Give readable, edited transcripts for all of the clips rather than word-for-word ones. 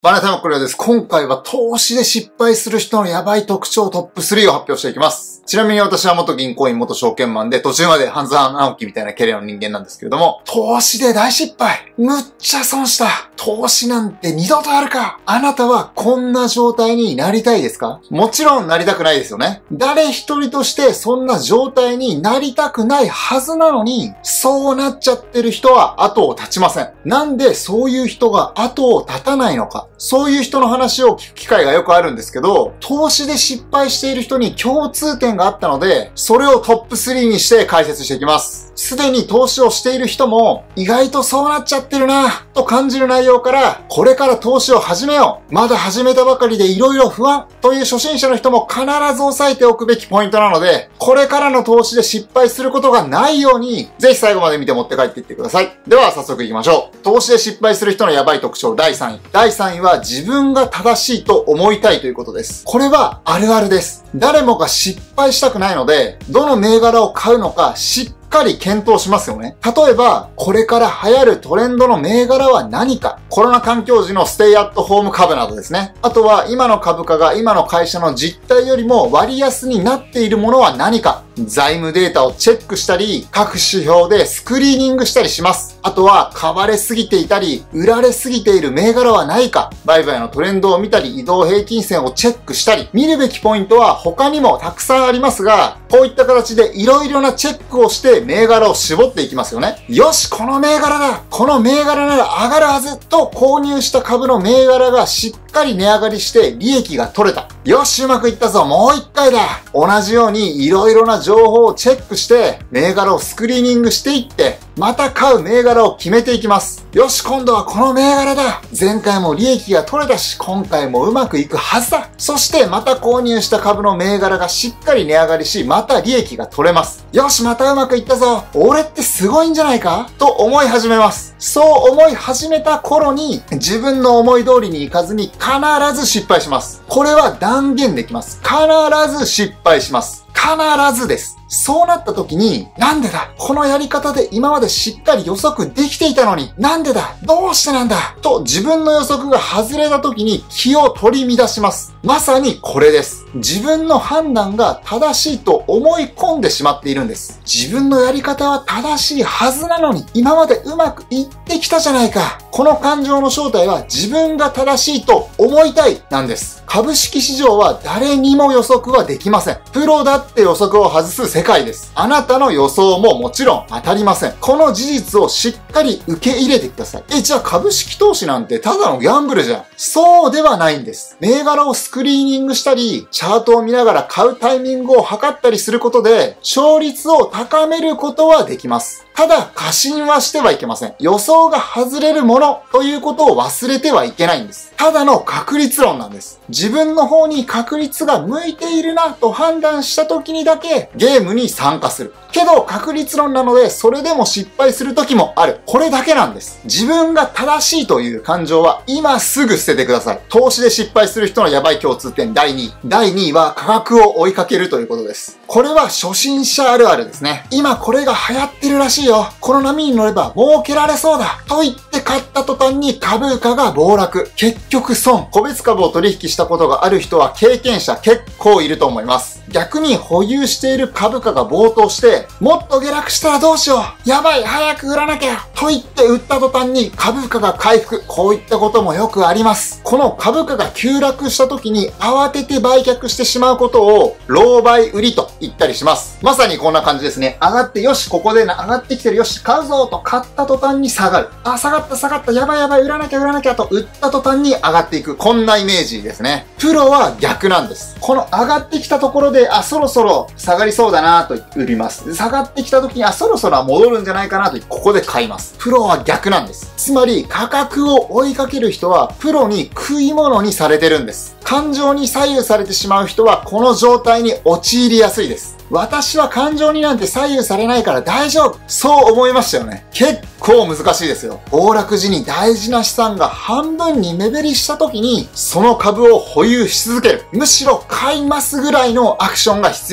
バナナタマコリョです。今回は投資で失敗する人のやばい特徴トップ3を発表していきます。ちなみに私は元銀行員、元証券マンで途中まで半沢直樹みたいなキャリアの人間なんですけれども、投資で大失敗。むっちゃ損した。投資なんて二度とあるか。あなたはこんな状態になりたいですか？もちろんなりたくないですよね。誰一人としてそんな状態になりたくないはずなのに、そうなっちゃってる人は後を絶ちません。なんでそういう人が後を絶たないのか。そういう人の話を聞く機会がよくあるんですけど、投資で失敗している人に共通点があったので、それをトップ3にして解説していきます。すでに投資をしている人も、意外とそうなっちゃってるなぁと感じる内容から、これから投資を始めよう。まだ始めたばかりで色々不安という初心者の人も必ず押さえておくべきポイントなので、これからの投資で失敗することがないように、ぜひ最後まで見て持って帰っていってください。では早速行きましょう。投資で失敗する人のやばい特徴第3位。第3位は自分が正しいと思いたいということです。これはあるあるです。誰もが失敗したくないので、どの銘柄を買うのかしっかり検討しますよね。例えば、これから流行るトレンドの銘柄は何か、コロナ環境時のステイアットホーム株などですね。あとは、今の株価が今の会社の実態よりも割安になっているものは何か、財務データをチェックしたり、各指標でスクリーニングしたりします。あとは、買われすぎていたり、売られすぎている銘柄はないか、売買のトレンドを見たり、移動平均線をチェックしたり、見るべきポイントは他にもたくさんありますが、こういった形で色々なチェックをして銘柄を絞っていきますよね。よし、この銘柄だ！この銘柄なら上がるはずと購入した株の銘柄がしっかり値上がりして利益が取れた。よし、うまくいったぞ、もう一回だ。同じように色々な情報をチェックして、銘柄をスクリーニングしていって、また買う銘柄を決めていきます。よし、今度はこの銘柄だ。前回も利益が取れたし、今回もうまくいくはずだ。そしてまた購入した株の銘柄がしっかり値上がりし、また利益が取れます。よし、またうまくいったぞ。俺ってすごいんじゃないかと思い始めます。そう思い始めた頃に、自分の思い通りにいかずに必ず失敗します。これは断言できます。必ず失敗します。必ずです。そうなった時に、なんでだ？このやり方で今までしっかり予測できていたのに、なんでだ？どうしてなんだ？と自分の予測が外れた時に気を取り乱します。まさにこれです。自分の判断が正しいと思い込んでしまっているんです。自分のやり方は正しいはずなのに、今までうまくいってきたじゃないか。この感情の正体は自分が正しいと思いたいなんです。株式市場は誰にも予測はできません。プロだって予測を外す世界です。あなたの予想ももちろん当たりません。この事実をしっかり受け入れてください。じゃあ株式投資なんてただのギャンブルじゃん。そうではないんです。銘柄をスクリーニングしたり、チャートを見ながら買うタイミングを測ったりすることで、勝率を高めることはできます。ただ、過信はしてはいけません。予想が外れるものということを忘れてはいけないんです。ただの確率論なんです。自分の方に確率が向いているなと判断した時にだけゲームに参加する。けど確率論なのでそれでも失敗する時もある。これだけなんです。自分が正しいという感情は今すぐ捨ててください。投資で失敗する人のやばい共通点第2位。第2位は価格を追いかけるということです。これは初心者あるあるですね。今これが流行ってるらしいよ。この波に乗れば儲けられそうだ。と言って買った途端に株価が暴落。結局損。個別株を取引したことがある人は経験者結構いると思います。逆に保有している株価が暴騰して、もっと下落したらどうしよう。やばい、早く売らなきゃ。と言って売った途端に株価が回復。こういったこともよくあります。この株価が急落した時に慌てて売却してしまうことを、狼狽売りと言ったりします。まさにこんな感じですね。上がって、よし、ここで上がってきてる、よし、買うぞと買った途端に下がる。あ、下がった、やばい、売らなきゃと売った途端に上がっていく。こんなイメージですね。プロは逆なんです。この上がってきたところで、そろそろ下がりそうだなと売ります。下がってきた時に、そろそろ戻るんじゃないかなとここで買います。プロは逆なんです。つまり、価格を追いかける人は、プロに食い物にされてるんです。感情に左右されてしまう人は、この状態に陥りやすいです。私は感情になんて左右されないから大丈夫。そう思いましたよね。結構難しいですよ。暴落時に大事な資産が半分に目減りした時に、その株を保有し続ける。むしろ買いますぐらいのアクションが必要です。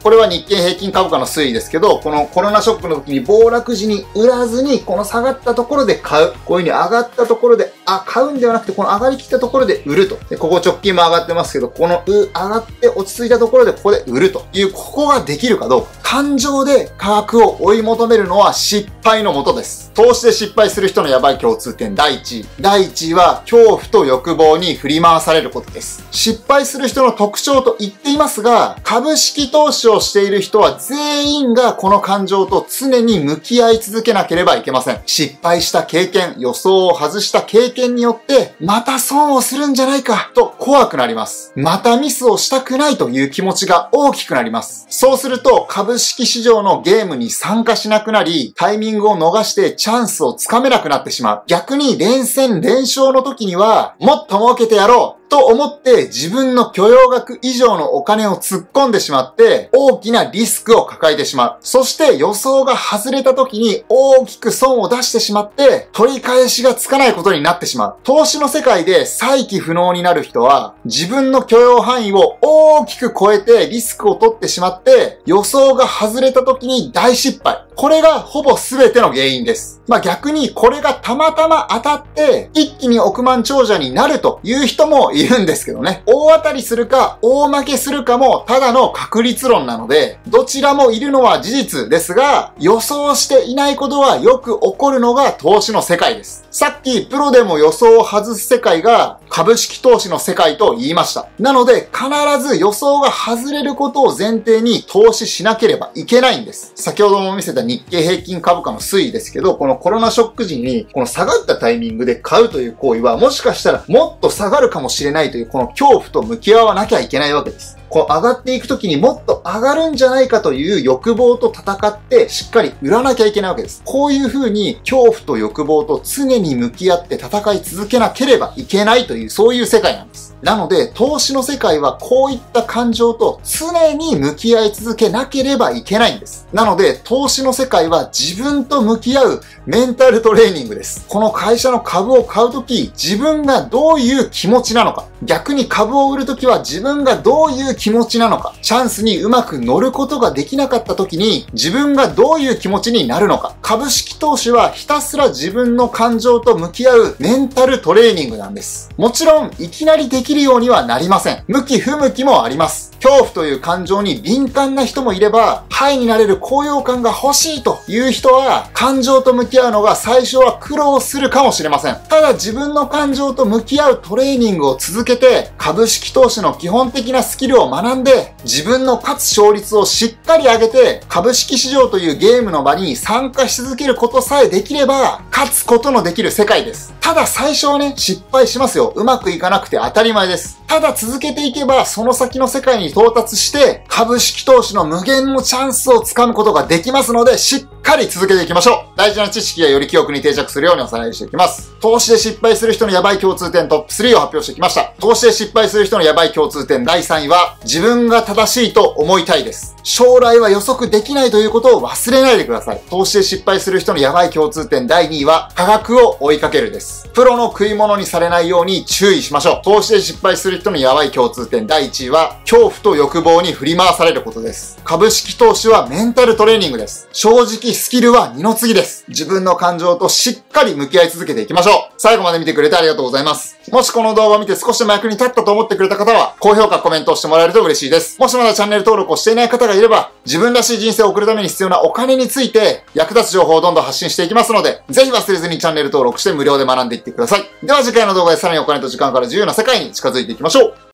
これは日経平均株価の推移ですけど、このコロナショックの時に暴落時に売らずに、この下がったところで買う。こういう風に上がったところで、買うんではなくて、この上がりきったところで売ると。で、ここ直近も上がってますけど、この上がって落ち着いたところでここで売るという、ここができるかどうか。感情で価格を追い求めるのは失敗のもとです。投資で失敗する人のやばい共通点第1位。第1位は恐怖と欲望に振り回されることです。失敗する人の特徴と言っていますが、株式投資をしている人は全員がこの感情と常に向き合い続けなければいけません。失敗した経験、予想を外した経験によって、また損をするんじゃないかと怖くなります。またミスをしたくないという気持ちが大きくなります。そうすると株式市場のゲームに参加しなくなり、タイミングを逃してチャンスをつかめなくなってしまう。逆に連戦連勝の時には、もっと儲けてやろうと思って自分の許容額以上のお金を突っ込んでしまって大きなリスクを抱えてしまう。そして予想が外れた時に大きく損を出してしまって取り返しがつかないことになってしまう。投資の世界で再起不能になる人は自分の許容範囲を大きく超えてリスクを取ってしまって予想が外れた時に大失敗。これがほぼ全ての原因です。逆にこれがたまたま当たって一気に億万長者になるという人もいるんですけどね。大当たりするか大負けするかもただの確率論なので、どちらもいるのは事実ですが、予想していないことがよく起こるのが投資の世界です。さっきプロでも予想を外す世界が株式投資の世界と言いました。なので必ず予想が外れることを前提に投資しなければいけないんです。先ほども見せた日経平均株価の推移ですけど、このコロナショック時にこの下がったタイミングで買うという行為はもしかしたらもっと下がるかもしれないというこの恐怖と向き合わなきゃいけないわけです。こう上がっていくときにもっと上がるんじゃないかという欲望と戦ってしっかり売らなきゃいけないわけです。こういう風に恐怖と欲望と常に向き合って戦い続けなければいけないというそういう世界なんです。なので投資の世界はこういった感情と常に向き合い続けなければいけないんです。なので投資の世界は自分と向き合うメンタルトレーニングです。この会社の株を買うとき自分がどういう気持ちなのか、逆に株を売るときは自分がどういう気持ちなのか、チャンスにうまく乗ることができなかった時に自分がどういう気持ちになるのか。株式投資はひたすら自分の感情と向き合うメンタルトレーニングなんです。もちろんいきなりできるようにはなりません。向き不向きもあります。恐怖という感情に敏感な人もいれば、ハイになれる高揚感が欲しいという人は、感情と向き合うのが最初は苦労するかもしれません。ただ自分の感情と向き合うトレーニングを続けて、株式投資の基本的なスキルを学んで、自分の勝つ勝率をしっかり上げて、株式市場というゲームの場に参加し続けることさえできれば、勝つことのできる世界です。ただ最初はね、失敗しますよ。うまくいかなくて当たり前です。ただ続けていけば、その先の世界に到達して、株式投資の無限のチャンスをつかむことができますので、しっかり続けていきましょう。大事な知識がより記憶に定着するようにおさらいしていきます。投資で失敗する人のやばい共通点トップ3を発表してきました。投資で失敗する人のやばい共通点第3位は、自分が正しいと思いたいです。将来は予測できないということを忘れないでください。投資で失敗する人のやばい共通点第2位は、価格を追いかけるです。プロの食い物にされないように注意しましょう。投資で失敗する人のやばい共通点第1位は、恐怖と欲望に振り回されることです。株式投資はメンタルトレーニングです。正直スキルは二の次です。自分の感情としっかり向き合い続けていきましょう。最後まで見てくれてありがとうございます。もしこの動画を見て少しでも役に立ったと思ってくれた方は、高評価、コメントをしてもらえると嬉しいです。もしまだチャンネル登録をしていない方がいれば、自分らしい人生を送るために必要なお金について役立つ情報をどんどん発信していきますので、ぜひ忘れずにチャンネル登録して無料で学んでいってください。では次回の動画でさらにお金と時間から自由な世界に近づいていきましょう。